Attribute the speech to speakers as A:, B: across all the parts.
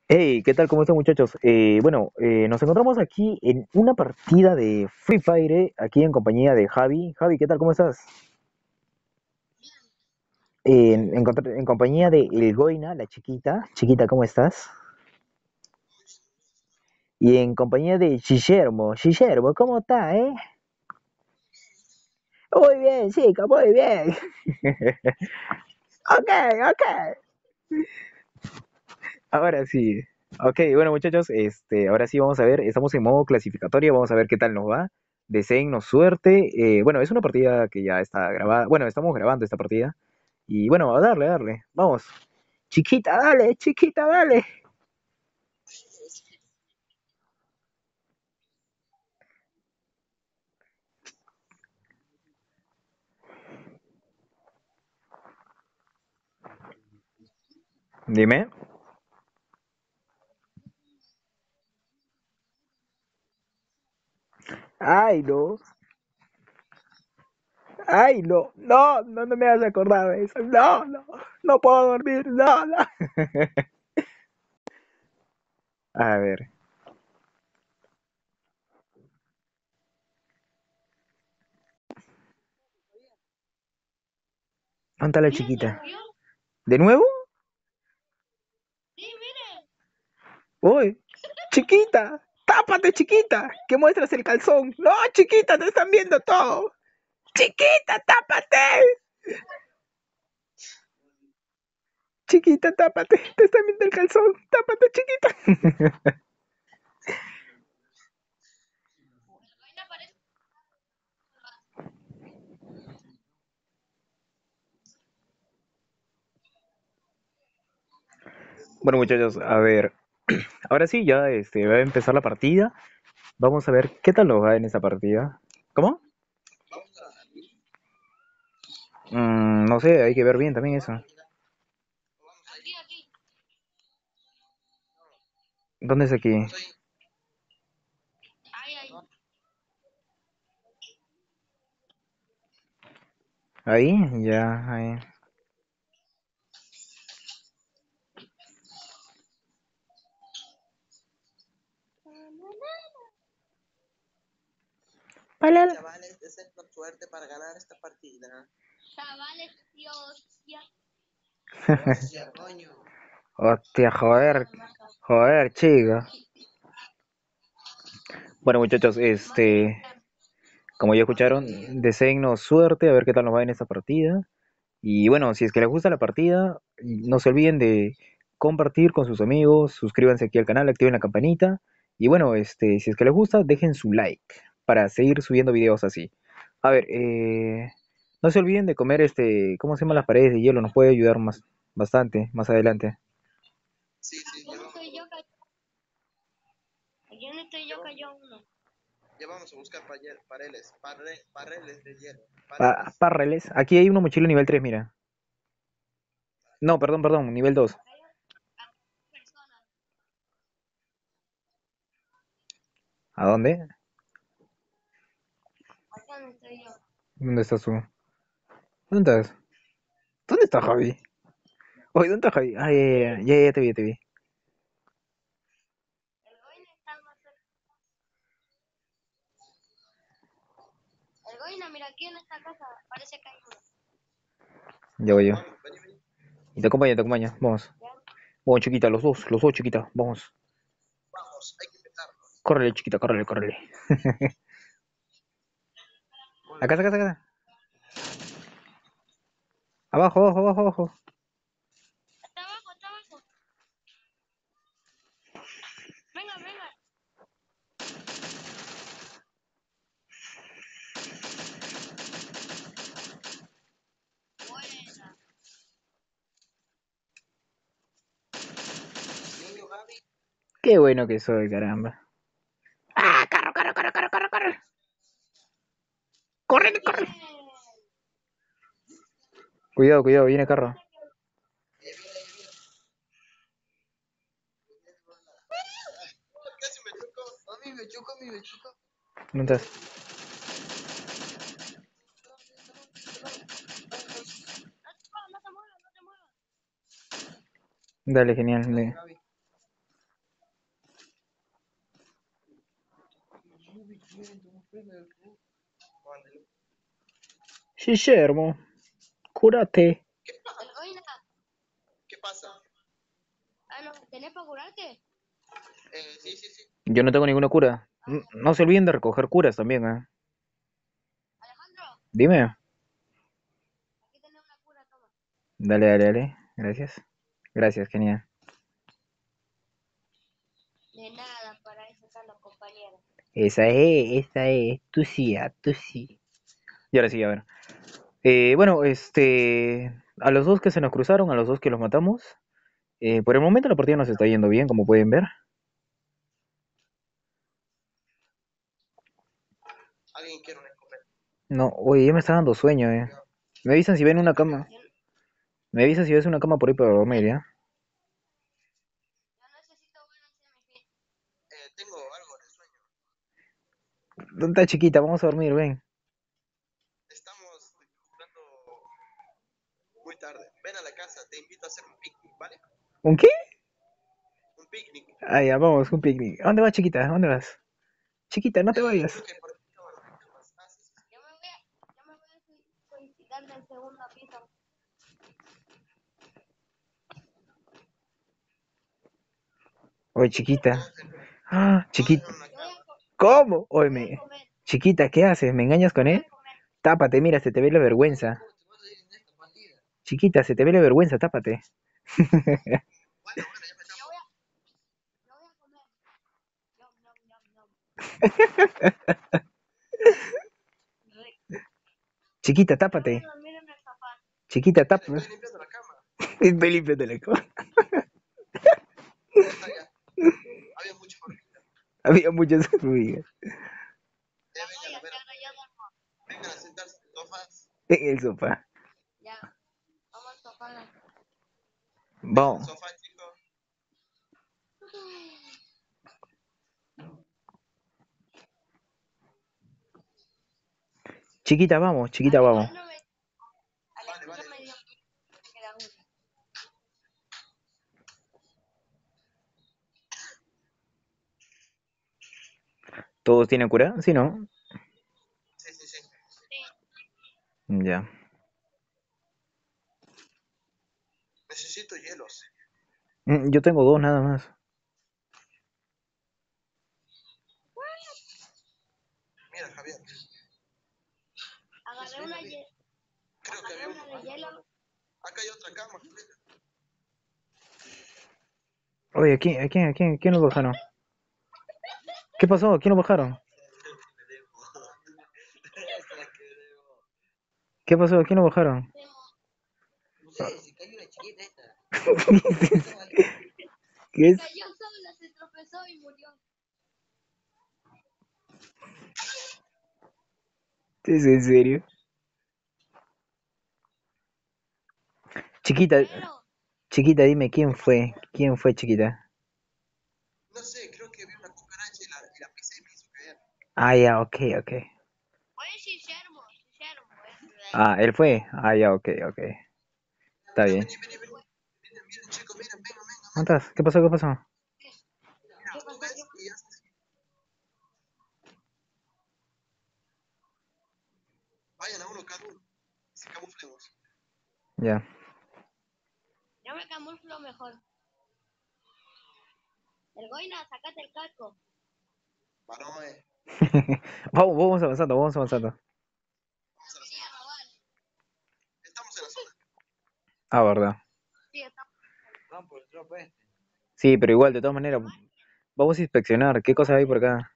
A: Hey, ¿qué tal? ¿Cómo están muchachos? Nos encontramos aquí en una partida de Free Fire, aquí en compañía de Javi. Javi, ¿qué tal? ¿Cómo estás? En compañía de El Goina, la chiquita. Chiquita, ¿cómo estás? Y en compañía de Guillermo. Guillermo, ¿cómo está, Muy bien, chica, muy bien. Ok, ok. Ahora sí. Ok, bueno muchachos, ahora sí vamos a ver, estamos en modo clasificatorio, vamos a ver qué tal nos va. Deseennos suerte. Bueno, es una partida que ya está grabada. Bueno, estamos grabando esta partida. Y bueno, a darle, a darle. Vamos. Chiquita, dale, chiquita, dale. Dime. Ay, no. Ay, no. No, no, no me has acordado de eso. No, no. No puedo dormir. No, no. A ver. ¿Dónde está la chiquita? ¿De nuevo? Uy, chiquita, tápate, chiquita, que muestras el calzón. No, chiquita, te están viendo todo. Chiquita, tápate. Chiquita, tápate, te están viendo el calzón. Tápate, chiquita. Bueno, muchachos, a ver, ahora sí, ya va a empezar la partida. Vamos a ver qué tal nos va en esta partida. ¿Cómo? No sé, hay que ver bien también eso. ¿Dónde es aquí? Ahí, ya, ahí. Hola.
B: Chavales, deseo suerte para ganar esta partida. Hostia, coño.
A: Hostia, joder, joder, chica. Bueno, muchachos, como ya escucharon, deseennos suerte, a ver qué tal nos va en esta partida. Y bueno, si es que les gusta la partida, no se olviden de compartir con sus amigos, suscríbanse aquí al canal, activen la campanita. Y bueno, si es que les gusta, dejen su like para seguir subiendo videos así. A ver, no se olviden de comer ¿cómo se llaman las paredes de hielo? Nos puede ayudar más, bastante más adelante.
B: Sí, sí, ya vamos a buscar pareles de hielo. Paredes.
A: Párreles. Aquí hay una mochila nivel 3, mira. No, perdón, perdón, nivel 2. ¿A dónde? ¿Dónde estás tú? ¿Dónde estás? ¿Dónde está Javi? Oye, ¿dónde está Javi? Ah, ya te vi, te vi. Ya voy yo.
B: Vamos, vení, vení.
A: Y te acompaña. Vamos. Vamos, chiquita, los dos, chiquita. Vamos.
B: Vamos, hay que empezar.
A: Córrele, chiquita, córrele, córrele.
B: Bueno,
A: Acá, acá, acá. Abajo, abajo, abajo, abajo.
B: niño Gaby.
A: Qué bueno que soy, caramba. ¡Ah! ¡Carro, carro, carro, carro, carro, carro! ¡Corre, corre! Cuidado, cuidado, viene carro.
B: Casi me chocó. A mí me chocó, a mí me chocó.
A: ¿Dónde estás? Dale, genial.
B: Dale, Gaby. Mándelo.
A: Guillermo, cúrate.
C: El Goina,
B: ¿Qué pasa?
C: ¿no tenés para curarte?
B: Sí, sí, sí.
A: Yo no tengo ninguna cura. No se olviden de recoger curas también, ¿eh?
C: Alejandro,
A: Dime.
C: aquí tenés una cura, toma.
A: Dale, dale, dale. Gracias. Gracias, genial.
C: De nada, para eso están los compañeros.
A: Esa es. Tú sí, tú sí. Y ahora sí, a ver. Bueno, a los dos que se nos cruzaron, a los dos que los matamos, por el momento la partida nos está yendo bien, como pueden ver.
B: Alguien quiere un escopeta.
A: No, oye, ya me está dando sueño, eh. Me avisan si ven una cama.
C: Yo,
A: Me avisan si ves una cama por ahí para dormir, ¿ya?
C: yo necesito buenas semifit.
B: Tengo algo de sueño.
A: ¿Dónde está chiquita? Vamos a dormir, ven.
B: Estamos jugando muy tarde. Ven a la casa, te invito a hacer un picnic, ¿vale?
A: ¿Un qué?
B: Un picnic.
A: Ah, ya, vamos, un picnic. ¿A dónde vas, chiquita? ¿A dónde vas? Chiquita, no te vayas.
B: Creo que por aquí no hay camas. Ah, sí, sí, sí.
C: Yo me voy a solicitar del segundo piso.
A: Oye, chiquita.
B: Todos en,
A: Ah,
B: todos en
A: chiquita.
B: una
C: Yo voy
B: cama.
C: a,
A: ¿Cómo? Oye,
C: voy a comer,
A: Chiquita, ¿qué haces? ¿Me engañas con
C: voy
A: él?
C: a comer.
A: Tápate, mira, se te ve la vergüenza. Chiquita, se te ve la vergüenza, tápate.
B: Bueno, bueno, ya me
C: Yo
B: tapo.
C: voy a, yo voy a comer. Nom, nom, nom, nom. Rico.
A: Chiquita,
C: Yo voy
A: tápate.
C: a dormir en el sofá.
A: Chiquita,
B: Mira,
A: tápate.
B: estoy limpiando la cama.
A: Estoy limpiando la cama.
B: Ya está, ya. Había mucho hormigas.
A: Había muchas hormigas
C: Ya voy
B: Vengan
C: a
B: a ver,
C: hacer, ya duermo.
B: vengan a sentarse en sofás.
A: en el sofá.
C: Ya, vamos al sofá.
B: Vengan al
A: Vamos.
B: sofá, chicos.
A: Chiquita, vamos, chiquita, vamos.
C: Alejandro me,
B: Vale,
C: Alejandro
B: vale.
C: me dio que queda uno.
A: ¿Todos tienen cura? Sí, ¿no?
B: Sí, sí, sí.
C: Sí,
A: Ya.
B: Necesito hielos.
A: Yo tengo dos nada más.
B: Mira, Javier.
C: agarré una,
B: Creo que
C: agarré
B: había
C: una
B: uno.
C: de hielo.
B: Acá hay otra cama, Javier.
A: Oye, ¿quién lo bajaron? ¿Qué pasó? ¿Quién lo bajaron? ¿Qué pasó? ¿Quién lo bajaron?
B: No sé, se cayó una chiquita esta.
A: ¿Qué es?
C: Cayó sola, se tropezó y murió.
A: ¿Es en serio? Chiquita,
C: Pero,
A: chiquita, dime quién fue. ¿Quién fue, chiquita?
B: No sé, creo que vi una cucaracha y la pisé y me hizo caer.
A: Ah, ya, ok, ok.
C: fue Guillermo, Guillermo,
A: Ah, él fue. Ah, ya, ok, ok. Está
B: Mira,
A: bien.
B: vení, vení, vení. Miren, miren, chicos, miren, vengan, vengan,
A: ¿Dónde
B: vengan.
A: estás? ¿Qué pasó? ¿Qué pasó?
B: Mira,
C: ¿Qué
B: tú
C: pasó?
B: ves y haces así. Vayan a uno cada uno. Si camuflemos.
A: Ya.
C: Yo me camuflo mejor. El Goina, sacate el casco.
B: Manoe.
A: Vamos avanzando, vamos avanzando.
B: Vamos a la
C: Venía
B: zona.
C: a robar.
B: Estamos en la zona.
A: Ah, verdad.
C: Sí, estamos.
A: Sí, pero igual, de todas maneras, vamos a inspeccionar. ¿Qué cosas hay por acá?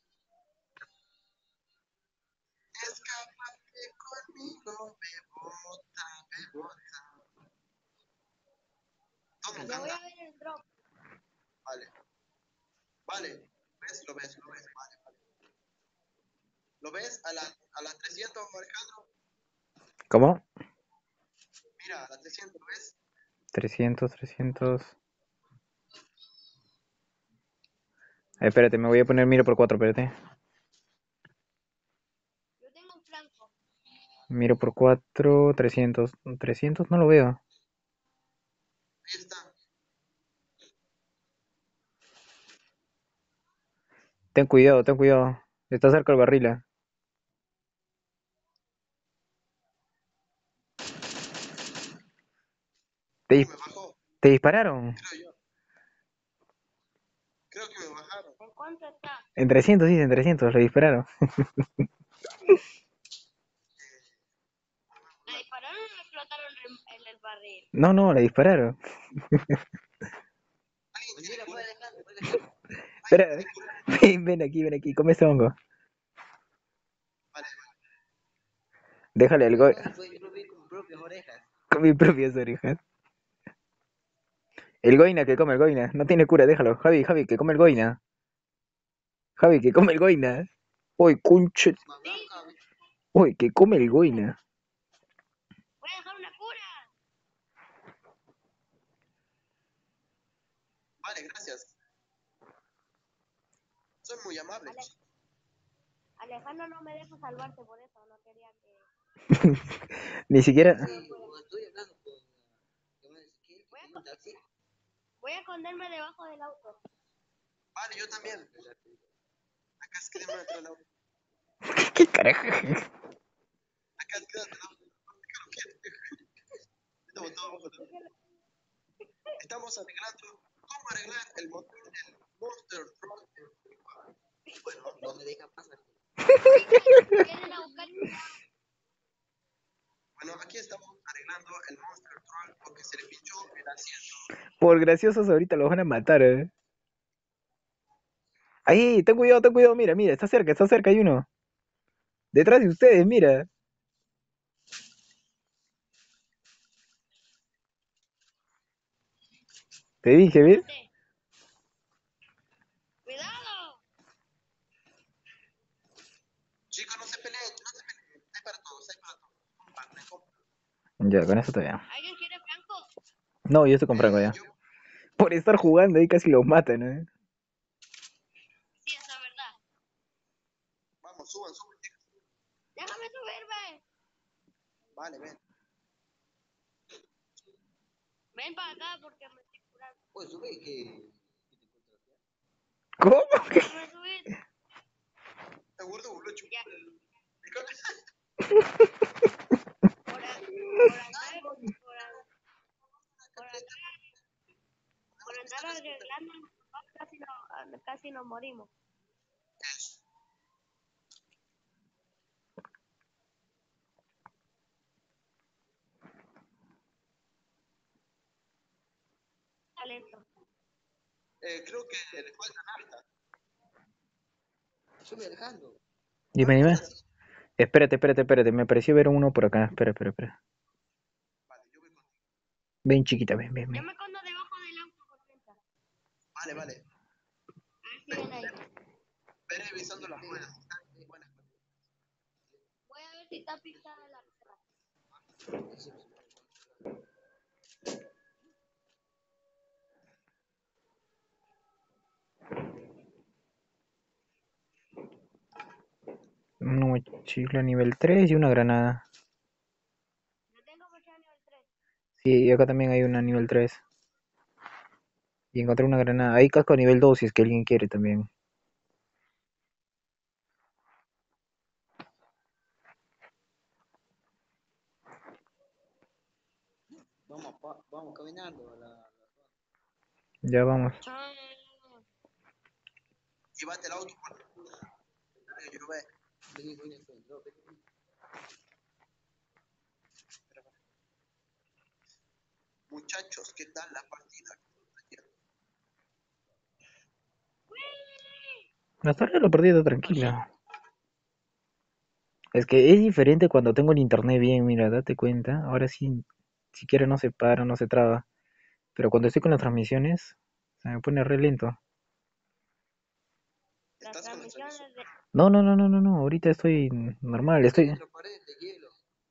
B: Escápate conmigo, bebota, bebota. ¿Dónde
C: Yo voy
B: anda?
C: a ver el drop.
B: Vale. Vale. ¿Ves? Lo ves, lo ves. Vale, vale. ¿Lo ves? A la 300, Alejandro.
A: ¿Cómo?
B: Mira, a la 300, ¿lo ves?
A: 300. Espérate, me voy a poner miro por 4, espérate.
C: Yo tengo un flanco.
A: Miro por 4, 300. 300 no lo veo.
B: Ahí está.
A: Ten cuidado, ten cuidado. Está cerca el barrila. ¿Te, dis-
B: Me bajó,
A: te dispararon?
B: creo yo. Creo que me bajaron.
C: ¿En cuánto está?
A: En 300, sí, en 300, le dispararon.
C: ¿Le dispararon o le explotaron en el barril?
A: No, no, le dispararon.
B: ¿Alguien tiene cura? ¿Alguien
A: Espera,
B: tiene cura?
A: ven aquí, come este hongo.
B: Vale,
A: Déjale al
D: No,
A: go...
D: no se puede, yo lo vi con mis propias orejas.
A: con mis propias orejas. El goina que come el goina. No tiene cura, déjalo. Javi, Javi, que come el goina. Javi, que come el goina. Uy, conche.
D: Más
C: Sí,
D: blanca,
A: Uy, que come el goina.
C: voy a dejar una cura.
B: vale, gracias. Soy muy amable.
C: Ale- Alejandro no me deja salvarte por eso, no quería que...
A: Ni siquiera...
D: sí, cuando estoy hablando con con Ezequiel, que tiene un taxi,
C: Voy a esconderme debajo del auto.
B: Vale, yo también. Acá escríbeme atrás del auto.
A: ¿Qué carajo?
B: Acá escríbeme atrás del auto. Estamos todos abajo del auto. Estamos arreglando cómo arreglar el motor del Monster Truck. Bueno,
D: no me deja pasar.
C: Vienen a buscar...
B: bueno, aquí estamos arreglando el Monster Truck porque se le pinchó el asiento.
A: Por graciosos ahorita los van a matar, eh. Ahí, ten cuidado, mira, mira, está cerca, hay uno. Detrás de ustedes, mira. Te dije, ¿ves?
C: Espérate. ¡Cuidado!
B: Chicos, no se peleen, no se peleen. Hay para todos, hay para todos. Comparten, comparten.
A: Ya, con eso está bien.
C: ¿Alguien quiere Franco?
A: No, yo estoy con Franco ya.
B: Yo,
A: Por estar jugando ahí casi los matan, ¿eh?
C: Sí, eso es verdad.
B: vamos, suban, suban, chicos.
C: ¡Déjame subirme!
B: Vale, ven.
C: Ven para acá porque me estoy curando.
D: Pues sube que te contraté.
A: ¿Cómo?
C: Déjame subir.
B: El gordo bolucho.
C: Ya. Por, a- por andar arreglando el motor casi nos morimos. Talento.
B: Creo que le falta nafta.
D: Sube Alejandro.
A: Dime, dime. Espérate. Me pareció ver uno por acá. Espera.
B: Vale, yo voy contigo.
A: Ven, chiquita, ven.
C: Yo me escondo debajo del auto por dentro.
B: Vale, vale.
C: A ver si ven ahí.
B: Ve revisando las ruedas. Están buenas.
C: Voy a ver si está pintada la rueda.
A: Un mochila nivel 3 y una granada.
C: Yo tengo mochila nivel 3.
A: Sí, y acá también hay una nivel 3. Y encontré una granada. Hay casco nivel 2 si es que alguien quiere también.
D: Vamos caminando a la
A: Ya vamos.
B: Llévate el auto por yo ve.
D: vení, vení, encuentro, vení.
B: Muchachos, ¿qué tal la partida?
A: Hasta ahora la partida está tranquila. Es que es diferente cuando tengo el internet bien, mira, date cuenta. Ahora sí, siquiera no se para, no se traba. Pero cuando estoy con las transmisiones, se me pone re lento.
C: Las
B: ¿Estás con la
C: transmisiones
B: transmisión?
C: de...
A: No. Ahorita estoy normal,
D: Hay
A: estoy
D: otra pared de hielo.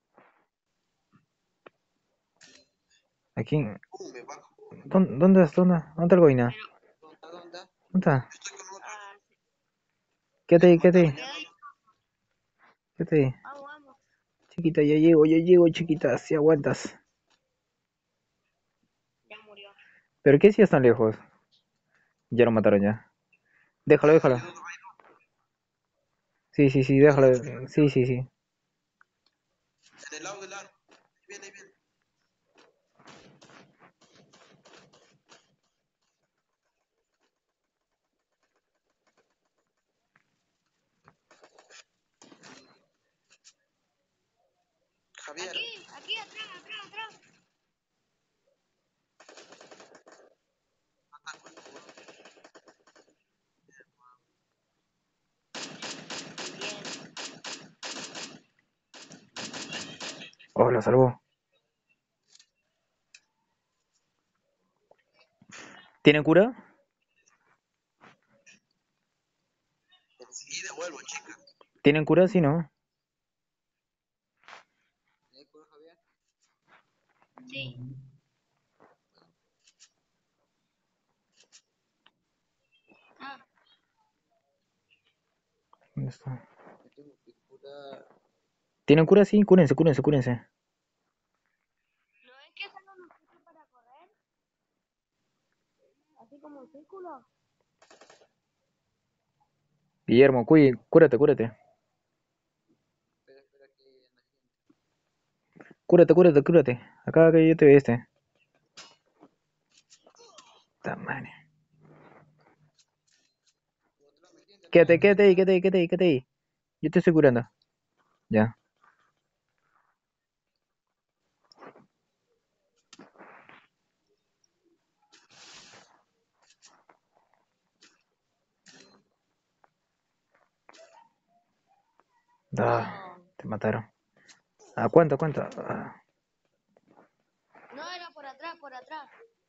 A: aquí.
B: Me bajo.
A: ¿Dónde está? ¿Dónde está el Goina?
D: ¿Dónde?
A: ¿Dónde está?
B: Yo estoy con otro.
C: Ah, sí.
A: Quédate
B: Ya lo
A: ahí, quédate ahí,
B: mataron, ya no.
A: quédate ahí.
C: Vamos.
A: Chiquita, ya llego, chiquita, si aguantas.
C: Ya murió.
A: ¿Pero qué si están lejos? Ya lo mataron ya. Déjalo.
B: Dale, no, no,
A: Sí, sí, sí,
B: Cuidado,
A: déjalo.
B: chico,
A: Sí, sí, sí.
B: en el lado del arco. Ahí viene, ahí viene. Javier.
C: Aquí, atrás, atrás, atrás. Bien.
A: Oh, lo salvó. ¿Tienen cura?
B: Enseguida vuelvo, chica.
A: ¿Tienen cura? Sí, ¿no?
D: ¿Tienes cura, Javier?
C: Sí. Ah,
A: ¿Dónde está?
D: Yo tengo que curar.
A: ¿Tienen cura? Sí, cúrense, cúrense, cúrense.
C: ¿no es que solo nos sirve para correr? Así como un círculo.
A: Guillermo, cúrate, cúrate.
D: Espera, espera que anda gente.
A: Cúrate, cúrate, cúrate. Acá que yo te veo este. Tamaño.
D: Otro, me gente
A: Quédate,
D: atrás,
A: quédate ahí,
D: atrás.
A: quédate ahí, quédate ahí, quédate ahí. Yo te estoy curando. Ya. Ah,
C: No.
A: te mataron. ¿A cuánto, cuánto? Ah,
C: No, era por atrás, por atrás.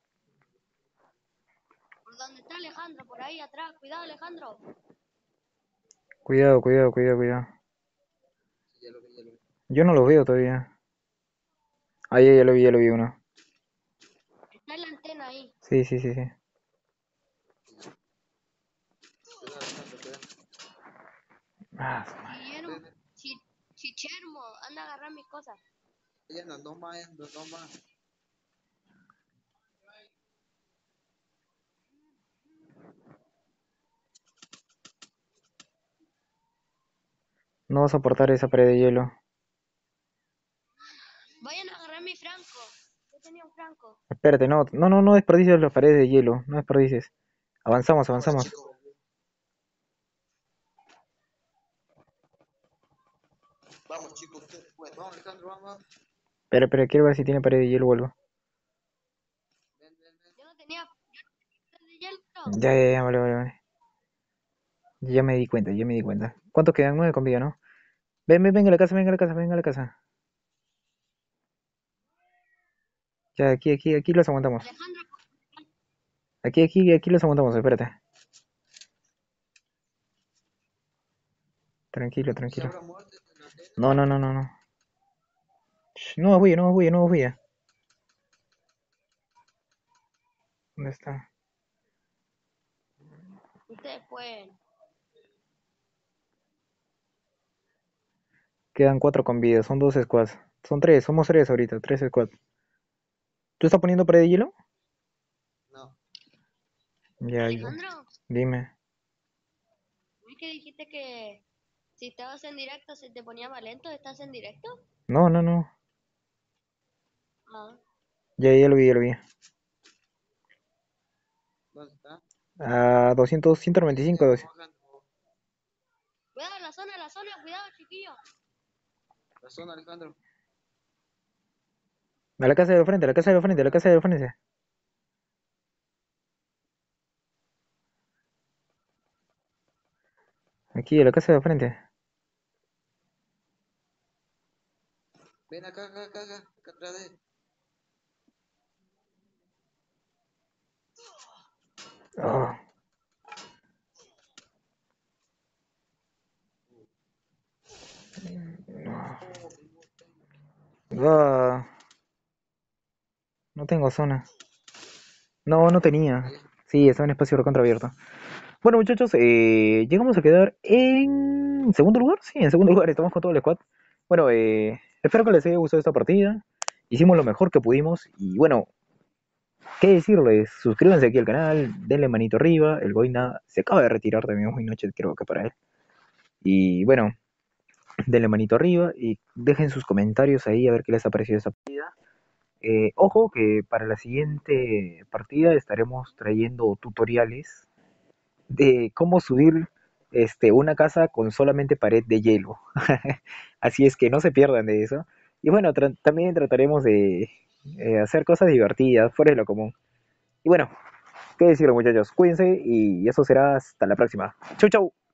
C: Por donde está Alejandro, por ahí atrás. Cuidado, Alejandro.
A: cuidado, cuidado, cuidado, cuidado.
D: Sí, ya lo vi, ya lo vi.
A: Yo no los veo todavía. Ah, ya lo vi uno.
C: Está en la antena ahí.
A: Sí, sí, sí, sí.
D: Cuidado, Alejandro, cuidado.
A: Ah, su madre.
C: Guillermo.
D: Ven, ven.
C: Chichermo, anda a agarrar mis cosas.
D: Ya no, no más, no, no más.
A: No vas a soportar esa pared de hielo.
C: Vayan a agarrar mi franco. Yo tenía un franco.
A: Espérate, no, no, no, no desperdicies las paredes de hielo. No desperdicies. Avanzamos,
B: Vamos,
A: avanzamos.
B: chicos. Vamos, chicos, ustedes pueden.
D: Vamos, Alejandro, vamos.
A: Espera, espera, quiero ver si tiene pared de hielo o algo.
D: Ven, ven, ven.
C: Yo no tenía de hielo.
A: Ya, ya, ya, vale, vale, vale. Ya me di cuenta, ya me di cuenta. ¿Cuántos quedan? 9 con vida, ¿no? Ven, ven, venga a la casa, venga a la casa, venga a la casa. Ya, aquí los aguantamos.
C: Alejandro,
A: Aquí los aguantamos, espérate. Tranquilo,
D: ¿Se
A: tranquilo.
D: habrá muerto en la antena?
A: No, no, no, no, no. Shh, no huye, no huye, no huye. ¿Dónde está?
C: ustedes pueden.
A: Quedan 4 con vida, son 2 squads. Son 3, somos 3 ahorita, 3 squads. ¿Tú estás poniendo pared de hielo?
D: No.
A: Ya,
C: Alejandro,
A: dime.
C: ¿no es que dijiste que si estabas en directo se te ponía más lento? ¿Estás en directo?
A: No, no, no.
C: Ah.
A: Ya lo vi, ya lo vi.
D: ¿Dónde está?
A: A 200,
D: Ya, ya,
A: 195.
D: ya, vamos bajando.
C: Cuidado la zona, cuidado, chiquillo.
D: La zona, Alejandro.
A: A la casa de la frente, a la casa de la frente, a la casa de la frente. Aquí, a la casa de la frente.
D: Ven acá, acá, acá, acá, acá atrás de él.
A: Oh, ah, no tengo zona. No, no tenía.
D: Ahí,
A: Sí, estaba en espacio recontra abierto. Bueno, muchachos, llegamos a quedar en segundo lugar. Sí, en segundo lugar, estamos con todo el squad. Bueno, espero que les haya gustado esta partida. Hicimos lo mejor que pudimos. Y bueno, ¿qué decirles? Suscríbanse aquí al canal, denle manito arriba. El Goina se acaba de retirar también, muy noche, creo que para él. Y bueno, denle manito arriba y dejen sus comentarios ahí a ver qué les ha parecido esta partida. Ojo que para la siguiente partida estaremos trayendo tutoriales de cómo subir una casa con solamente pared de hielo. Así es que no se pierdan de eso. Y bueno, también trataremos de hacer cosas divertidas, fuera de lo común. Y bueno, qué decirlo muchachos, cuídense y eso será hasta la próxima. Chau chau.